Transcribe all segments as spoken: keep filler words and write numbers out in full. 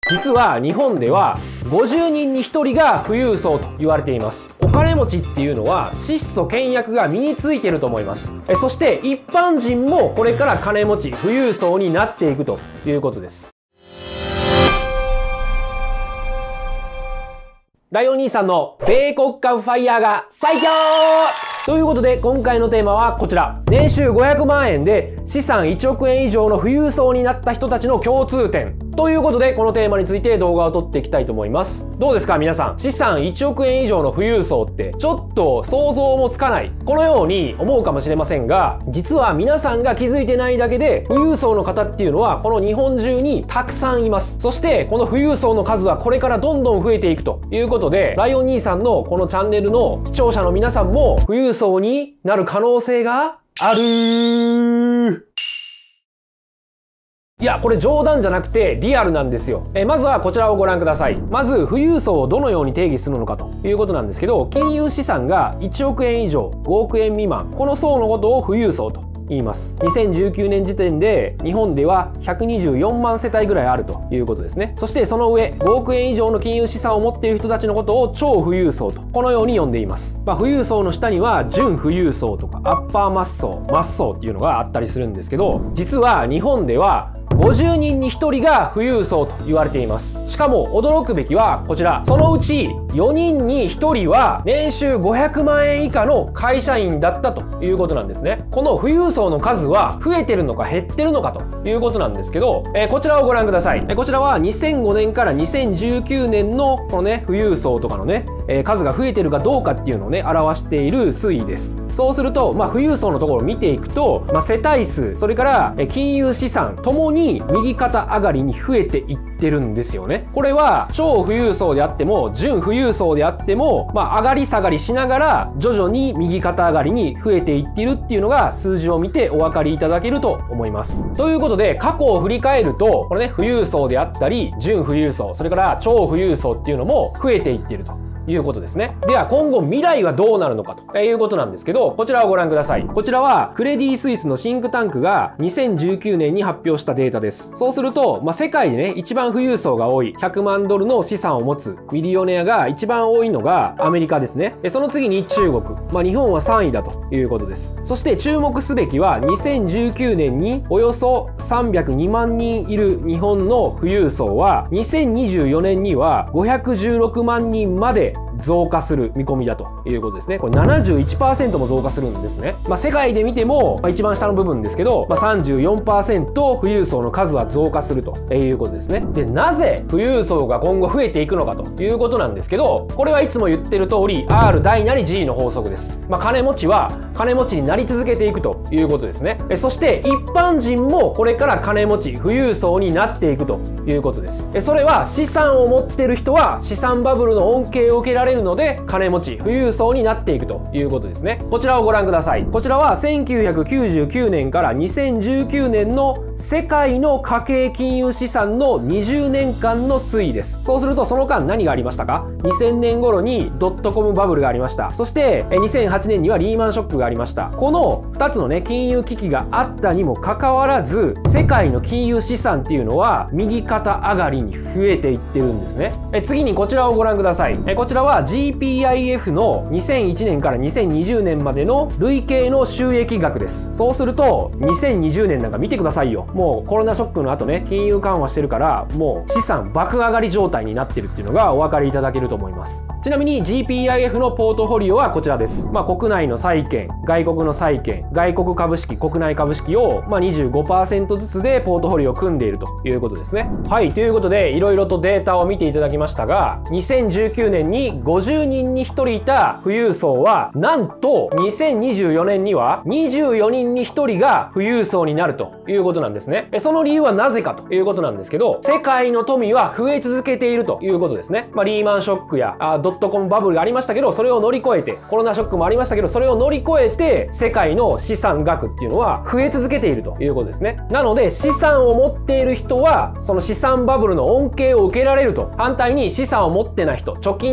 実は日本ではごじゅうにんにひとりが富裕層と言われています。お金持ちっていうのは質素倹約が身についていると思います。えそして一般人もこれから金持ち富裕層になっていくということです。ライオン兄さんの米国株ファイヤーが最強ということで、今回のテーマはこちら。年収ごひゃくまんえんで資産いちおくえん以上の富裕層になった人たちの共通点。ということで、このテーマについて動画を撮っていきたいと思います。どうですか皆さん。資産いちおくえん以上の富裕層ってちょっと想像もつかない。このように思うかもしれませんが、実は皆さんが気づいてないだけで、富裕層の方っていうのはこの日本中にたくさんいます。そしてこの富裕層の数はこれからどんどん増えていくということで、ライオン兄さんのこのチャンネルの視聴者の皆さんも富裕層になる可能性があるー。いや、これ冗談じゃなくてリアルなんですよ。えまずはこちらをご覧ください。まず、富裕層をどのように定義するのかということなんですけど、金融資産がいちおくえん以上、ごおくえん未満、この層のことを富裕層と言います。にせんじゅうきゅうねん時点で日本ではひゃくにじゅうよんまん世帯ぐらいあるということですね。そしてその上、ごおくえん以上の金融資産を持っている人たちのことを超富裕層とこのように呼んでいます。まあ、富裕層の下には準富裕層とかアッパーマッソー、マッソーっていうのがあったりするんですけど、実は日本ではごじゅうにんにひとりが富裕層と言われています。しかも驚くべきはこちら。そのうちよにんにひとりは年収ごひゃくまんえん以下の会社員だったということなんですね。この富裕層の数は増えてるのか減ってるのかということなんですけど、えー、こちらをご覧ください。えー、こちらはにせんごねんからにせんじゅうきゅうねんのこのね、富裕層とかのね、えー、数が増えてるかどうかっていうのをね、表している推移です。そうすると、まあ、富裕層のところを見ていくと、まあ、世帯数、それから金融資産ともに右肩上がりに増えていってるんですよね。これは超富裕層であっても準富裕層であっても、まあ、上がり下がりしながら徐々に右肩上がりに増えていっているっていうのが数字を見てお分かりいただけると思います。ということで、過去を振り返るとこれね、富裕層であったり準富裕層、それから超富裕層っていうのも増えていっているということですね。では今後未来はどうなるのかということなんですけど、こちらをご覧ください。こちらはクレディ・スイスのシンクタンクがにせんじゅうきゅうねんに発表したデータです。そうすると、まあ、世界でね、一番富裕層が多いひゃくまんドルの資産を持つミリオネアが一番多いのがアメリカですね。でその次に中国、まあ、日本はさんいだということです。そして注目すべきはにせんじゅうきゅうねんにおよそさんびゃくにまんにんいる日本の富裕層はにせんにじゅうよねんにはごひゃくじゅうろくまんにんまで増加する見込みだということですね。これ ななじゅういちパーセント も増加するんですね。まあ、世界で見ても、まあ、一番下の部分ですけど、まあ、さんじゅうよんパーセント 富裕層の数は増加するということですね。で、なぜ富裕層が今後増えていくのかということなんですけど、これはいつも言ってる通り アール 大なり ジー の法則です。まあ、金持ちは金持ちになり続けていくということですね。そして一般人もこれから金持ち富裕層になっていくということです。それは資産を持っている人は資産バブルの恩恵を受けられるので金持ち富裕層になっていくということですね。こちらをご覧ください。こちらはせんきゅうひゃくきゅうじゅうきゅうねんからにせんじゅうきゅうねんの世界の家計金融資産のにじゅうねんかんの推移です。そうするとその間何がありましたか？にせんねん頃にドットコムバブルがありました。そしてにせんはちねんにはリーマンショックがありました。このふたつのね、金融危機があったにもかかわらず、世界の金融資産っていうのは右肩上がりに増えていってるんですね。え次にこちらをご覧ください。えこちらは ジーピーアイエフ のにせんいちねんからにせんにじゅうねんまでの累計の収益額です。そうするとにせんにじゅうねんなんか見てくださいよ。もうコロナショックの後ね、金融緩和してるからもう資産爆上がり状態になってるっていうのがお分かりいただけると思います。ちなみに ジーピーアイエフ のポートフォリオはこちらです。まあ、国内の債券、外国の債券、外国株式、国内株式を、まあ、にじゅうごパーセント ずつでポートフォリオを組んでいるということですね。はい、ということでいろいろとデータを見ていただきましたが、にせんじゅうきゅうねんにごじゅうにんにひとりいた富裕層はなんとにせんにじゅうよねんにはにじゅうよにんにひとりが富裕層になるということなんですね。その理由はなぜかということなんですけど、世界の富は増え続けているということですね。まあ、リーマンショックやあドットコムバブルがありましたけど、それを乗り越えて、コロナショックもありましたけど、それを乗り越えて世界の資産額っていうのは増え続けているということですね。なので資産を持っている人はその資産バブルの恩恵を受けられると、反対に資産を持ってない人、貯金だけして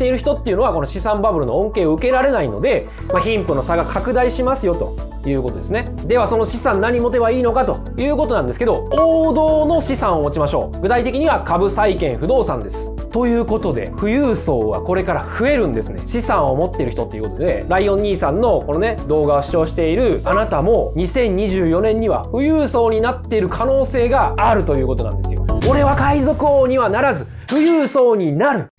している人っていうのはこの資産バブルの恩恵を受けられないので、まあ、貧富の差が拡大しますよということですね。ではその資産何持てばいいのかということなんですけど、王道の資産を持ちましょう。具体的には株、債券、不動産です。ということで富裕層はこれから増えるんですね。資産を持っている人っていうことで、ライオン兄さんのこのね動画を視聴しているあなたもにせんにじゅうよねんには富裕層になっている可能性があるということなんですよ。俺は海賊王にはならず富裕層になる。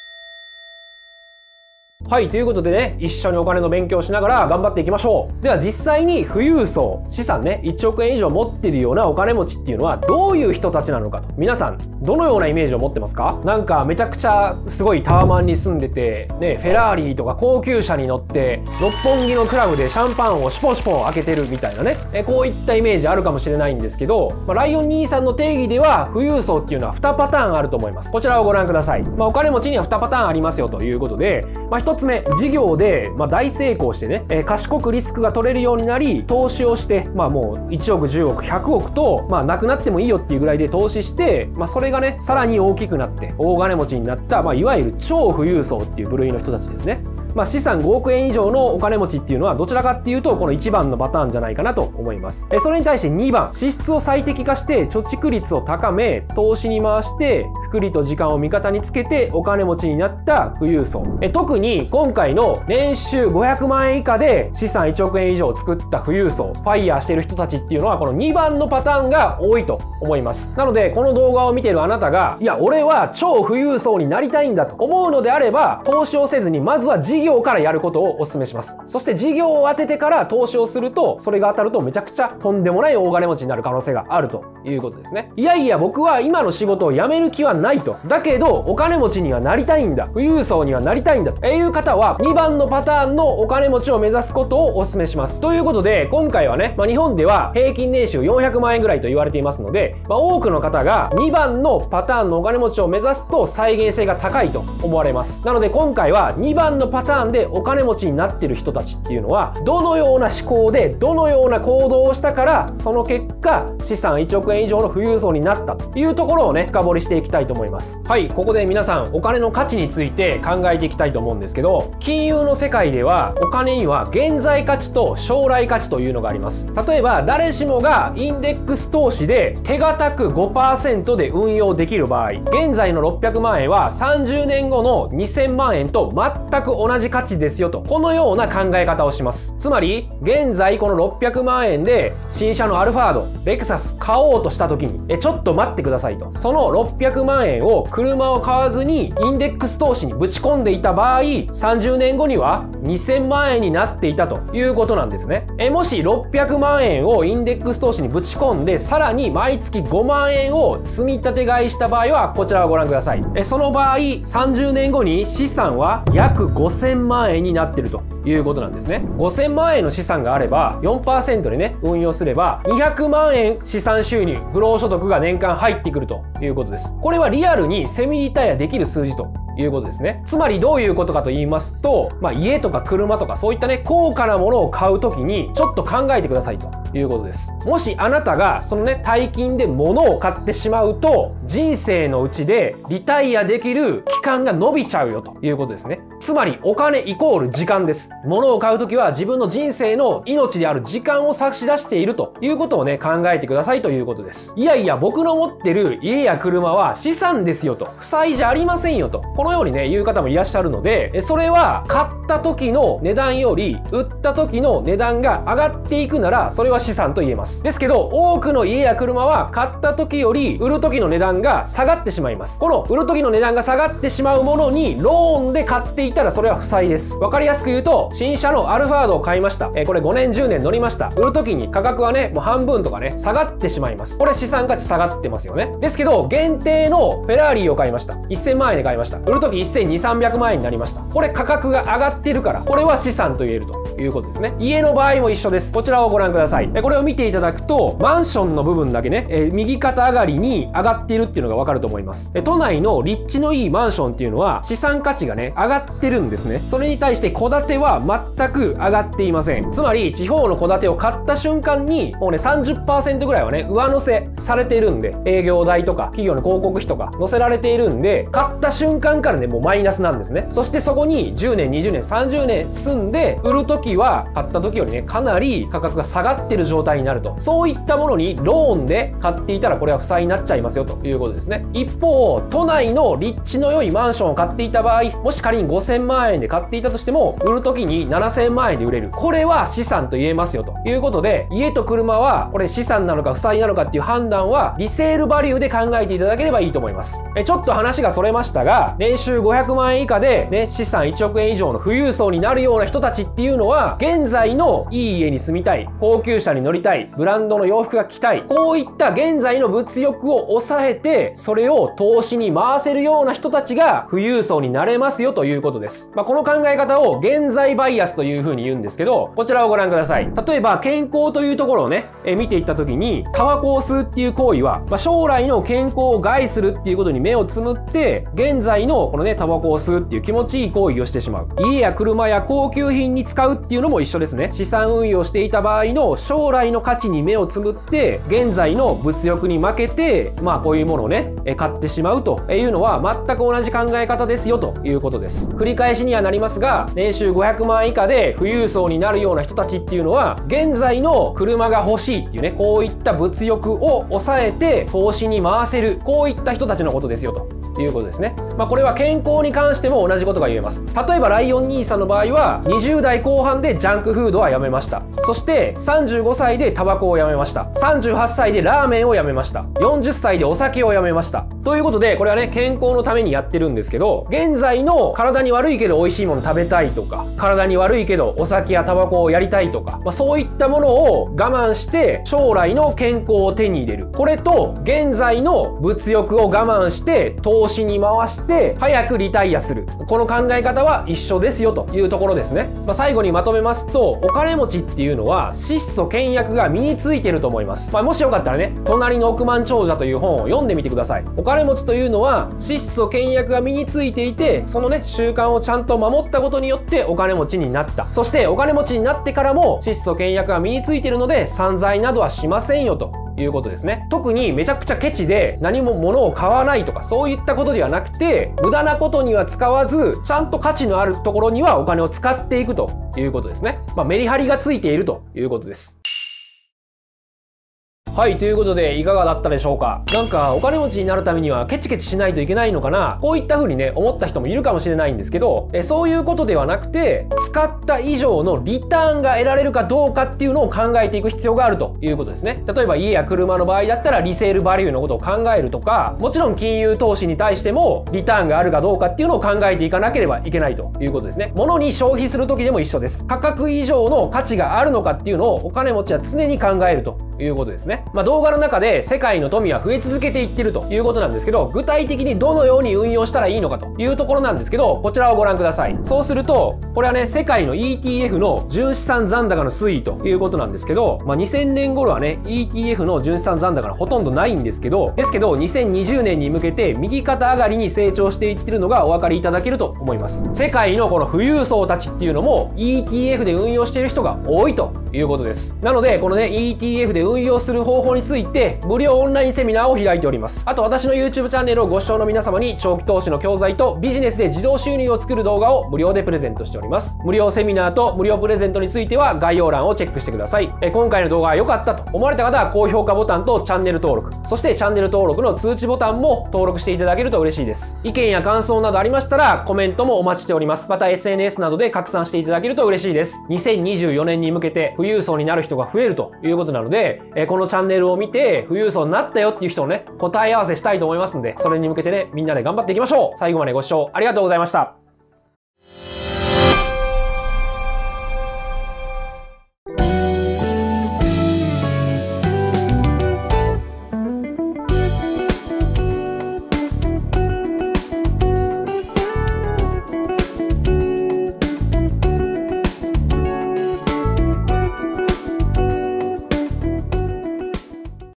はい、ということでね、一緒にお金の勉強をしながら頑張っていきましょう。では実際に富裕層、資産ね、いちおくえん以上持っているようなお金持ちっていうのはどういう人たちなのかと。皆さん、どのようなイメージを持ってますか？なんかめちゃくちゃすごいタワマンに住んでて、ね、フェラーリとか高級車に乗って、六本木のクラブでシャンパンをシュポンシュポン開けてるみたいなね、えこういったイメージあるかもしれないんですけど、まあ、ライオン兄さんの定義では富裕層っていうのはにパターンあると思います。こちらをご覧ください。まあ、お金持ちにはにパターンありますよということで、まあ、ひとつめ、事業で、まあ、大成功してね、えー、賢くリスクが取れるようになり、投資をして、まあもういちおく、じゅうおく、ひゃくおくと、まあなくなってもいいよっていうぐらいで投資して、まあそれがね、さらに大きくなって、大金持ちになった、まあいわゆる超富裕層っていう部類の人たちですね。まあ資産ごおくえん以上のお金持ちっていうのはどちらかっていうとこのいちばんのパターンじゃないかなと思います。えそれに対してにばん、支出を最適化して貯蓄率を高め、投資に回して複利と時間を味方につけてお金持ちになった富裕層。え特に今回の年収ごひゃくまんえん以下で資産いちおくえん以上を作った富裕層、ファイヤーしている人たちっていうのはこのにばんのパターンが多いと思います。なのでこの動画を見ているあなたが、いや俺は超富裕層になりたいんだと思うのであれば、投資をせずにまずは事業業からやることをお勧めします。そして事業を当ててから投資をすると、それが当たるとめちゃくちゃとんでもない大金持ちになる可能性があるということですね。いやいや僕は今の仕事を辞める気はないと。だけどお金持ちにはなりたいんだ。富裕層にはなりたいんだという方はにばんのパターンのお金持ちを目指すことをお勧めします。ということで今回はね、まあ、日本では平均年収よんひゃくまんえんぐらいと言われていますので、まあ、多くの方がにばんのパターンのお金持ちを目指すと再現性が高いと思われます。なので今回はにばんのパターンでお金持ちになってる人たちっていうのはどのような思考でどのような行動をしたからその結果資産いちおくえん以上の富裕層になったというところをね深掘りしていきたいと思います。はい、ここで皆さんお金の価値について考えていきたいと思うんですけど、金融の世界ではお金には現在価値と将来価値というのがあります。例えば誰しもがインデックス投資で手堅く ごパーセント で運用できる場合、現在のろっぴゃくまんえんはさんじゅうねんごのにせんまんえんと全く同じ価値ですよと、このような考え方をします。つまり現在このろっぴゃくまんえんで新車のアルファード、レクサス買おうとした時にえちょっと待ってくださいと、そのろっぴゃくまんえんを車を買わずにインデックス投資にぶち込んでいた場合、さんじゅうねんごにはにせんまんえんになっていたということなんですね。えもしろっぴゃくまんえんをインデックス投資にぶち込んでさらに毎月ごまんえんを積み立て買いした場合はこちらをご覧ください。えその場合さんじゅうねんごに資産は約ごせんまんえんになっているということなんですね。ごせんまんえんの資産があれば よんパーセント でね運用すればにひゃくまんえん資産収入、不労所得が年間入ってくるということです。これはリアルにセミリタイアできる数字ということですね。つまりどういうことかと言いますと、まあ、家とか車とかそういったね高価なものを買うときにちょっと考えてくださいということです。もしあなたがそのね大金で物を買ってしまうと人生のうちでリタイアできる期間が伸びちゃうよということですね。つまりお金イコール時間です。物を買うときは自分の人生の命である時間を差し出しているということをね考えてくださいということです。いやいや僕の持ってる家や車は資産ですよと、負債じゃありませんよと、このようにね言う方もいらっしゃるので、それは買った時の値段より売った時の値段が上がっていくならそれは資産と言えます。ですけど多くの家や車は買った時より売る時の値段が下がってしまいます。この売る時の値段が下がってしまうものにローンで買っていたらそれは負債です。わかりやすく言うと、新車のアルファードを買いました。えー、これごねんじゅうねん乗りました。売る時に価格はねもう半分とかね下がってしまいます。これ資産価値下がってますよね。ですけど限定のフェラーリを買いました。いっせんまんえんで買いました。売る時せんにひゃく、さんびゃくまんえんになりました。これ価格が上がっているからこれは資産と言えるということですね。家の場合も一緒です。こちらをご覧ください。これを見ていただくとマンションの部分だけね、えー、右肩上がりに上がっているっていうのがわかると思います。え都内の立地のいいマンションっていうのは資産価値がね上がってってるんですね。それに対して戸建ては全く上がっていません。つまり地方の戸建てを買った瞬間にもうね さんじゅっパーセント ぐらいはね上乗せされているんで、営業代とか企業の広告費とか載せられているんで、買った瞬間からねもうマイナスなんですね。そしてそこにじゅうねんにじゅうねんさんじゅうねん住んで売る時は買った時よりねかなり価格が下がってる状態になると。そういったものにローンで買っていたらこれは負債になっちゃいますよということですね。一方都内の立地の良いマンションを買っていた場合、もし仮にごせんまんえんで買っていたとしても売る時にななせんまんえんで売れる、これは資産と言えますよということで、家と車はこれ資産なのか負債なのかっていう判断はリセールバリューで考えていただければいいと思います。えちょっと話がそれましたが、年収ごひゃくまんえん以下で、ね、資産いちおくえん以上の富裕層になるような人たちっていうのは、現在のいい家に住みたい、高級車に乗りたい、ブランドの洋服が着たい、こういった現在の物欲を抑えてそれを投資に回せるような人たちが富裕層になれますよということです。まあ、この考え方を現在バイアスというふうに言うんですけど、こちらをご覧ください。例えば健康というところをね、え見ていった時にタバコを吸うっていう行為は、まあ、将来の健康を害するっていうことに目をつむって現在のこのねタバコを吸うっていう気持ちいい行為をしてしまう。家や車や高級品に使うっていうのも一緒ですね。資産運用していた場合の将来の価値に目をつむって現在の物欲に負けて、まあこういうものをね買ってしまうというのは全く同じ考え方ですよということです。繰り返しにはなりますが、年収ごひゃくまん以下で富裕層になるような人たちっていうのは、現在の車が欲しいっていうね、こういった物欲を抑えて投資に回せる、こういった人たちのことですよということですね。まあこれは健康に関しても同じことが言えます。例えばライオン兄さんの場合はにじゅうだいこう半でジャンクフードはやめました。そしてさんじゅうごさいでタバコをやめました。さんじゅうはっさいでラーメンをやめました。よんじゅっさいでお酒をやめました。ということでこれはね健康のためにやってるんですけど、現在の体に悪いけど美味しいもの食べたいとか、体に悪いけどお酒やタバコをやりたいとか、まあ、そういったものを我慢して将来の健康を手に入れる、これと現在の物欲を我慢して投資に回して早くリタイアする、この考え方は一緒ですよというところですね。まあ、最後にまとめますと、お金持ちっていうのは質素倹約が身についてると思います。まあ、もしよかったらね、隣の億万長者という本を読んでみてください。お金持ちというのは質素倹約が身についていて、そのね習慣をちゃんと守ったことによってお金持ちになった。そしてお金持ちになってからも質素倹約が身についているので散財などはしませんよということですね。特にめちゃくちゃケチで何も物を買わないとかそういったことではなくて、無駄なことには使わずちゃんと価値のあるところにはお金を使っていくということですね。まあ、メリハリがついているということです。はい、ということでいかがだったでしょうか。なんかお金持ちになるためにはケチケチしないといけないのかな、こういった風にね思った人もいるかもしれないんですけど、えそういうことではなくて、使った以上のリターンが得られるかどうかっていうのを考えていく必要があるということですね。例えば家や車の場合だったらリセールバリューのことを考えるとか、もちろん金融投資に対してもリターンがあるかどうかっていうのを考えていかなければいけないということですね。物に消費する時でも一緒です。価格以上の価値があるのかっていうのをお金持ちは常に考えるということですね。まあ、動画の中で世界の富は増え続けていってるということなんですけど、具体的にどのように運用したらいいのかというところなんですけど、こちらをご覧ください。そうするとこれはね世界の イーティーエフ の純資産残高の推移ということなんですけど、まあ、にせんねん頃はね イーティーエフ の純資産残高がほとんどないんですけどですけどにせんにじゅうねんに向けて右肩上がりに成長していってるのがお分かりいただけると思います。世界のこの富裕層たちっていうのも イーティーエフ で運用している人が多いということです。なのでこのね イーティーエフ で運用する方法について無料オンラインセミナーを開いております。あと私の YouTube チャンネルをご視聴の皆様に長期投資の教材とビジネスで自動収入を作る動画を無料でプレゼントしております。無料セミナーと無料プレゼントについては概要欄をチェックしてください。え今回の動画が良かったと思われた方は高評価ボタンとチャンネル登録、そしてチャンネル登録の通知ボタンも登録していただけると嬉しいです。意見や感想などありましたらコメントもお待ちしております。また エスエヌエス などで拡散していただけると嬉しいです。にせんにじゅうよねんに向けて富裕層になる人が増えるということなので、えこのチャンネルを見て富裕層になったよっていう人をね答え合わせしたいと思いますんで、それに向けてねみんなで頑張っていきましょう。最後までご視聴ありがとうございました。